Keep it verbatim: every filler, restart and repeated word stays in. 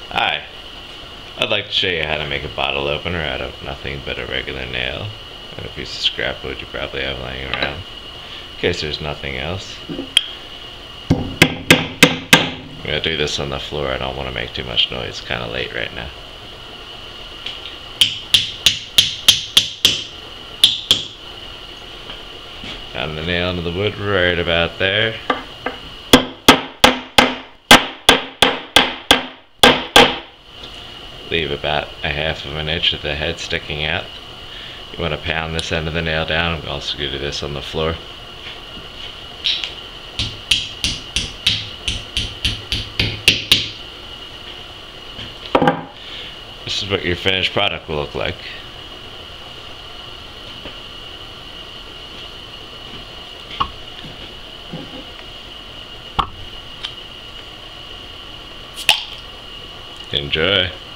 Hi, I'd like to show you how to make a bottle opener out of nothing but a regular nail and a piece of scrap wood you probably have laying around, in case there's nothing else. I'm going to do this on the floor. I don't want to make too much noise. It's kind of late right now. Pound the nail into the wood right about there. Leave about a half of an inch of the head sticking out. You want to pound this end of the nail down. I'm also going to do this on the floor. This is what your finished product will look like. Enjoy.